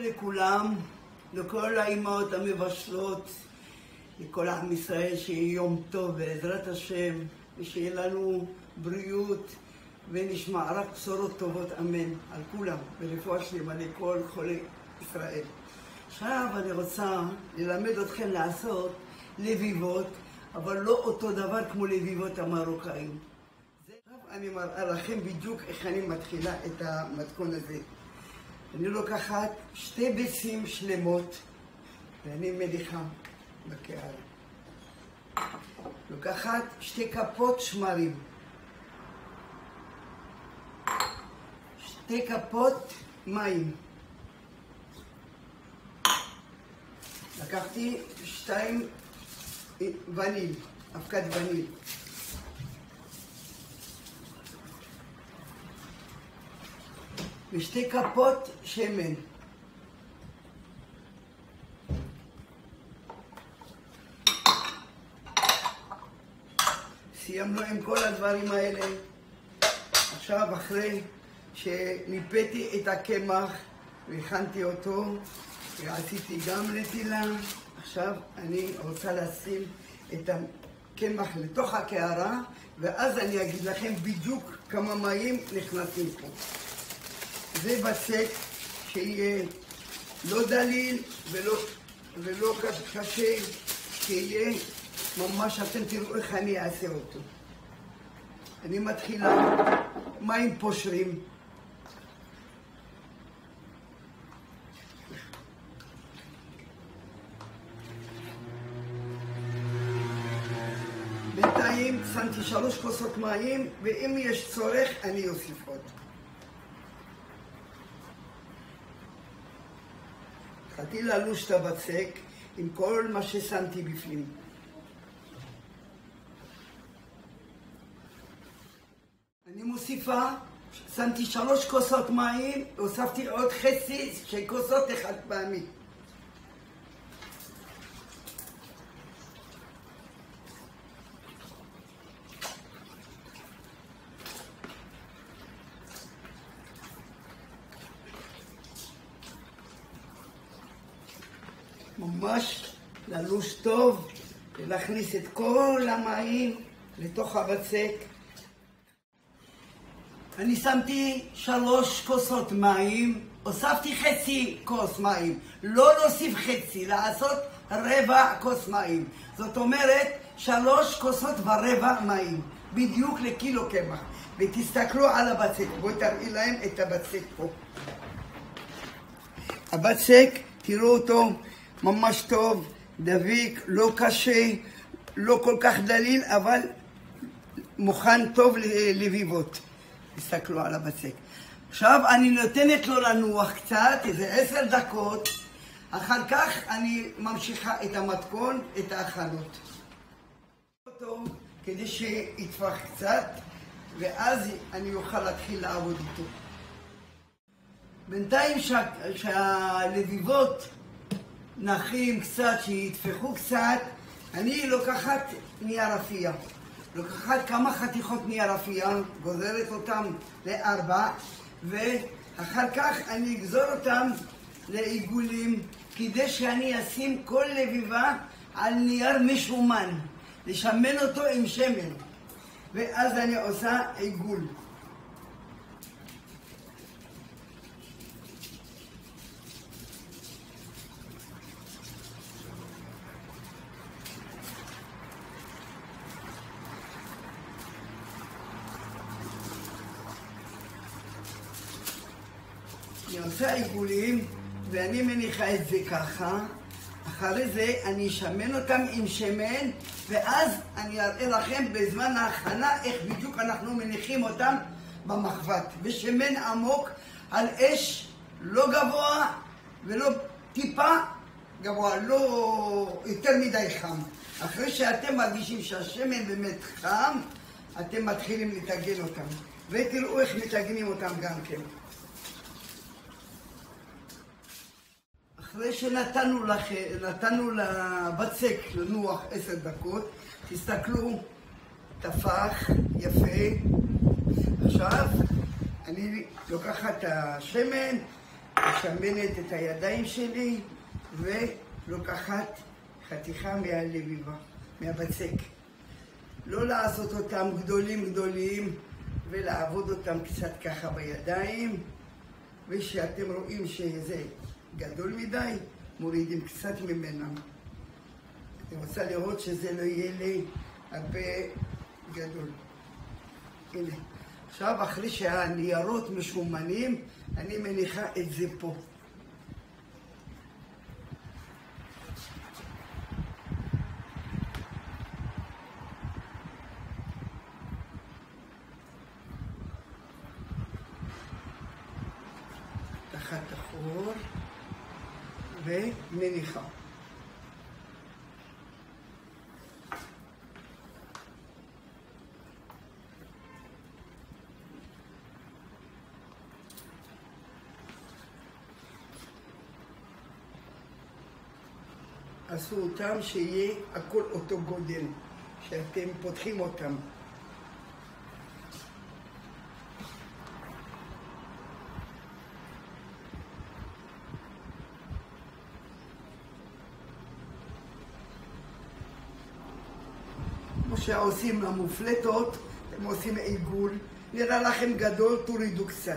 לכולם, לכל האימהות המבשלות, לכל עם ישראל, שיהיה יום טוב בעזרת השם, ושיהיה לנו בריאות ונשמע רק בשורות טובות, אמן, על כולם, ורפואה שלמה לכל חולי ישראל. עכשיו אני רוצה ללמד אתכם לעשות לביבות, אבל לא אותו דבר כמו לביבות המרוקאים. עכשיו אני מראה לכם בדיוק איך אני מתחילה את המתכון הזה. אני לוקחת 2 ביצים שלמות ואני מניחה בקערה. לוקחת 2 כפות שמרים, 2 כפות מים, לקחתי 2 וניל, אבקת וניל, ו2 כפות שמן. סיימנו עם כל הדברים האלה. עכשיו אחרי שניפיתי את הקמח והכנתי אותו ועשיתי גם נטילה, עכשיו אני רוצה לשים את הקמח לתוך הקערה, ואז אני אגיד לכם בדיוק כמה מים נכנסים פה. זה בצק שיהיה לא דליל ולא קשה, שיהיה ממש, אתם תראו איך אני אעשה אותו. אני מתחילה מים פושרים. בינתיים שמתי 3 כוסות מים, ואם יש צורך אני אוסיף עוד. התחלתי ללוש את הבצק עם כל מה ששמתי בפנים. אני מוסיפה, שמתי 3 כוסות מים, הוספתי עוד חצי של כוסות אחד פעמי. ממש ללוש טוב ולהכניס את כל המים לתוך הבצק. אני שמתי 3 כוסות מים, הוספתי חצי כוס מים, לא להוסיף חצי, לעשות רבע כוס מים. זאת אומרת 3 כוסות ורבע מים, בדיוק לקילו קמח. ותסתכלו על הבצק, בואו תראי להם את הבצק פה. הבצק, תראו אותו ממש טוב, דביק, לא קשה, לא כל כך דליל, אבל מוכן טוב לביבות. תסתכלו על הבצק. עכשיו אני נותנת לו לנוח קצת, איזה 10 דקות, אחר כך אני ממשיכה את המתכון, את ההכנות. אותו כדי שיטפח קצת, ואז אני אוכל להתחיל לעבוד איתו. בינתיים שהלביבות נחים קצת, שיטפחו קצת, אני לוקחת נייר אפייה. לוקחת כמה חתיכות נייר אפייה, גוזרת אותם ל4, ואחר כך אני אגזור אותם לעיגולים, כדי שאני אשים כל לביבה על נייר משומן, לשמן אותו עם שמן, ואז אני עושה עיגול. אני עושה עיגולים ואני מניחה את זה ככה. אחרי זה אני אשמן אותם עם שמן, ואז אני אראה לכם בזמן ההכנה איך בדיוק אנחנו מניחים אותם במחבת. בשמן עמוק על אש לא גבוה ולא טיפה גבוה, לא יותר מדי חם. אחרי שאתם מרגישים שהשמן באמת חם, אתם מתחילים לטגן אותם. ותראו איך מטגנים אותם גם כן. אחרי שנתנו לבצק לנוח 10 דקות, תסתכלו, טפח יפה. עכשיו אני לוקחת את השמן משמנת את הידיים שלי ולוקחת חתיכה מהלביבה, מהבצק. לא לעשות אותם גדולים ולעבוד אותם קצת ככה בידיים, ושאתם רואים שזה גדול מדי, מורידים קצת ממנה. אני רוצה לראות שזה לא יהיה לי הרבה גדול. הנה. עכשיו, אחרי שהניירות משומנים, אני מניחה את זה פה. תחת החור ומניחה. עשו אותם שיהיה הכל אותו גודל, שאתם פותחים אותם. כמו שעושים למופלטות, אתם עושים עיגול, נראה לכם גדול, תורידו קצת.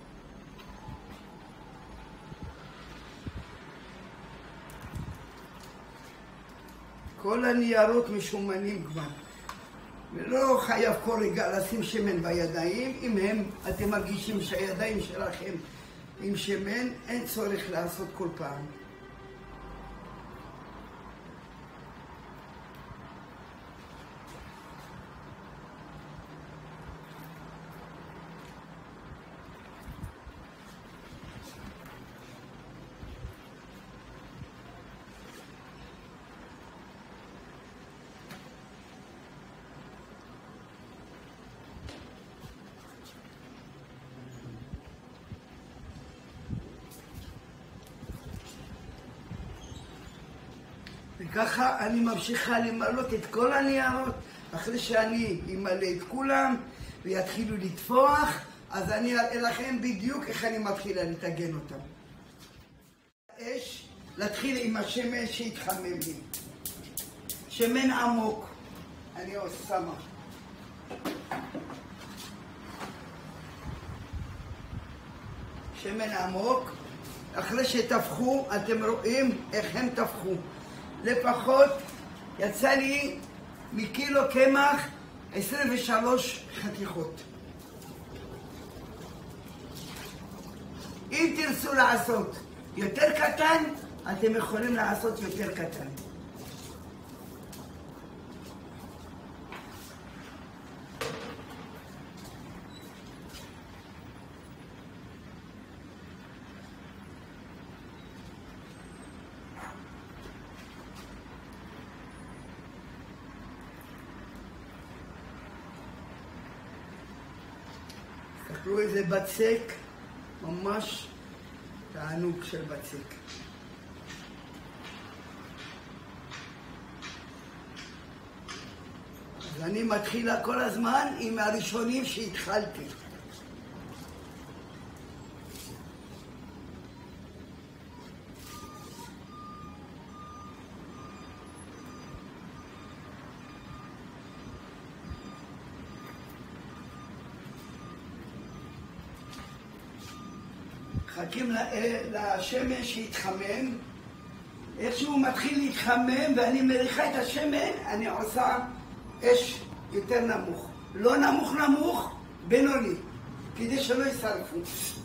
כל הניירות משומנים כבר. ולא חייב כל רגע לשים שמן בידיים. אם אתם מרגישים שהידיים שלכם עם שמן, אין צורך לעשות כל פעם. וככה אני ממשיכה למלות את כל הניירות. אחרי שאני אמלא את כולם ויתחילו לטפוח, אז אני אראה לכם בדיוק איך אני מתחילה לטגן אותם. אש, להתחיל עם השמן שהתחמם לי. שמן עמוק. אני שמה. שמן עמוק. אחרי שטפחו, אתם רואים איך הם טפחו. לפחות יצא לי מקילו קמח 23 חתיכות. אם תרצו לעשות יותר קטן, אתם יכולים לעשות יותר קטן. תקלו איזה בצק, ממש תענוג של בצק. אז אני מתחילה כל הזמן עם הראשונים שהתחלתי. מחכים לשמן שיתחמם. איך שהוא מתחיל להתחמם ואני מריחה את השמן, אני עושה אש יותר נמוך. לא נמוך, בינוני, כדי שלא ישרפו.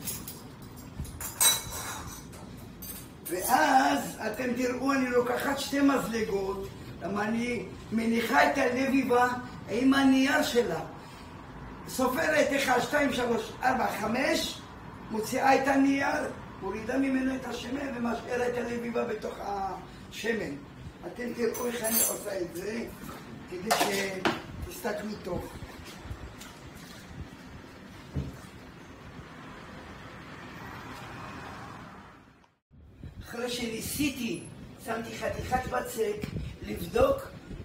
ואז אתם תראו, אני לוקחת 2 מזלגות, למה אני מניחה את הלביבה עם הנייר שלה. סופרת 1, 2, 3, 4, 5, מוציאה את הנייר, מורידה ממנו את השמן ומשאירה את הלביבה בתוך השמן. אתם תראו איך אני עושה את זה, כדי שתסתכלו טוב. אחרי שניסיתי, שמתי חתיכת בצק לבדוק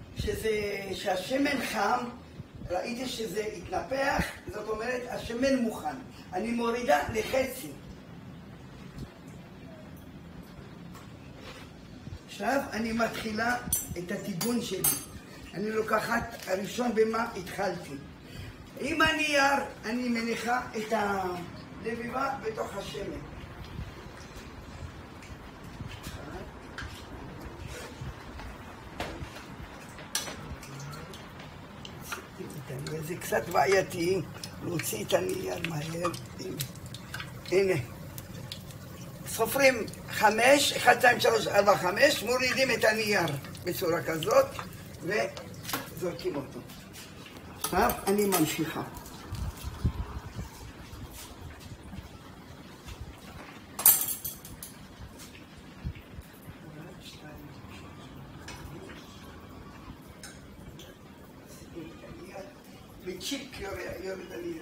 שהשמן חם, ראיתי שזה התנפח, זאת אומרת השמן מוכן. אני מורידה לחצי. עכשיו אני מתחילה את הטיגון שלי. אני לוקחת הראשון במה התחלתי. עם הנייר אני מניחה את הלביבה בתוך השמן. זה קצת בעייתי להוציא את הנייר מהר. הנה. סופרים 5, 1, 2, 3, 4, 5, מורידים את הנייר בצורה כזאת וזורקים אותו. עכשיו אני ממשיכה. בצ'יק יורד הנייר.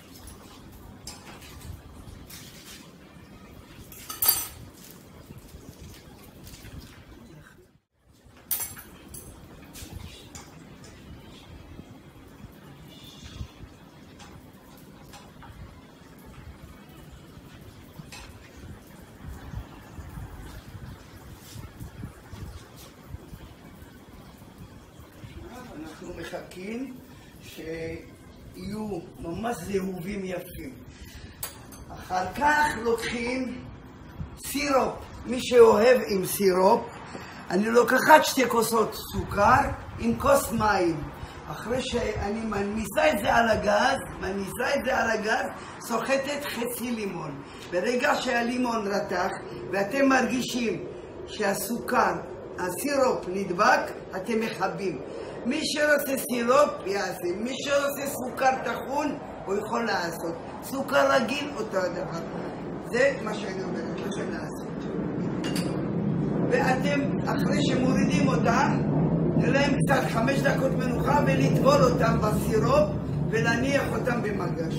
אנחנו מחכים שיהיו ממש זהובים יפים. אחר כך לוקחים סירופ. מי שאוהב עם סירופ, אני לוקחת 2 כוסות סוכר עם כוס מים. אחרי שאני מניסה את זה על הגז, סוחטת חצי לימון. ברגע שהלימון רתח ואתם מרגישים שהסוכר, הסירופ נדבק, אתם מחבים. מי שרוצה סירופ יעשה, מי שרוצה סוכר טחון הוא יכול לעשות. סוכר רגיל אותו הדבר. זה מה שאני אומרת לכם לעשות. ואתם אחרי שמורידים אותם, נראים קצת 5 דקות מנוחה ולטבול אותם בסירופ ולהניח אותם במגש.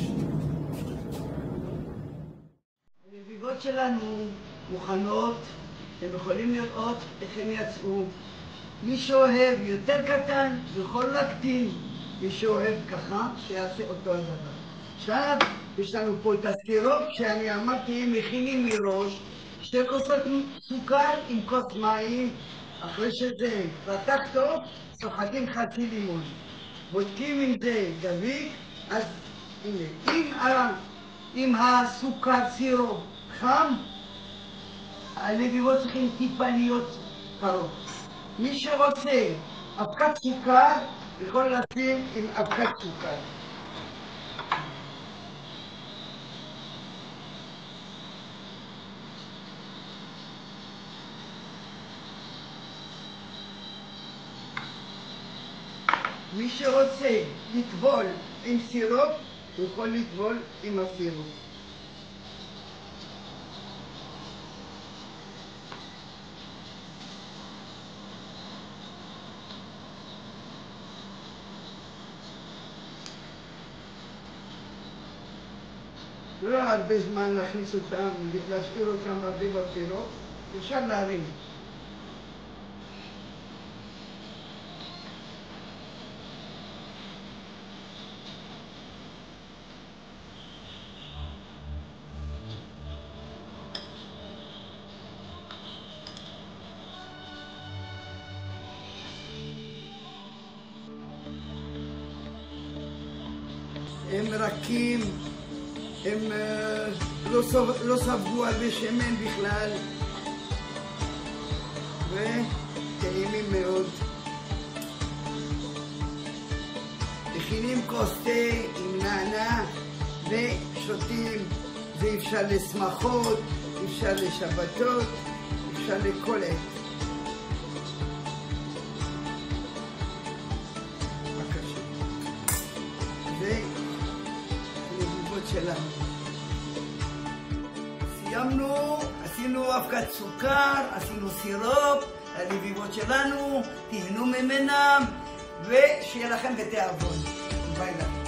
הרביבות שלנו מוכנות, אתם יכולים לראות איך הם יצאו. מי שאוהב יותר קטן יכול להקטין, מי שאוהב ככה שיעשה אותו הדבר. עכשיו יש לנו פה את הסירופ שאני אמרתי מכינים מראש, 2 כוסות סוכר עם כוס מים. אחרי שזה רתח טוב, סוחטים חצי לימון. בודקים אם זה דביק, אז הנה, אם הסוכר סירופ חם, הלביבות צריכים טיפה להיות קרוב. מי שרוצה אבקת סוכר, יכול לשים עם אבקת סוכר. מי שרוצה לטבול עם סירופ, הוא יכול לטבול עם הסירופ. לא הרבה זמן להכניס אותם, להשאיר אותם הרבה בסירופ, אפשר להרים. הם רכים, הם לא ספגו הרבה שמן בכלל וטעימים מאוד. מכינים כוס תה עם נענע ושותים. זה אפשר לשמחות, אפשר לשבתות, אפשר לכל עת. בבקשה. זה לביבות שלנו. סיימנו, עשינו אבקת סוכר, עשינו סירופ, הלביבות שלנו, תהנו ממנם, ושיהיה לכם בתיאבון. ביי ביי.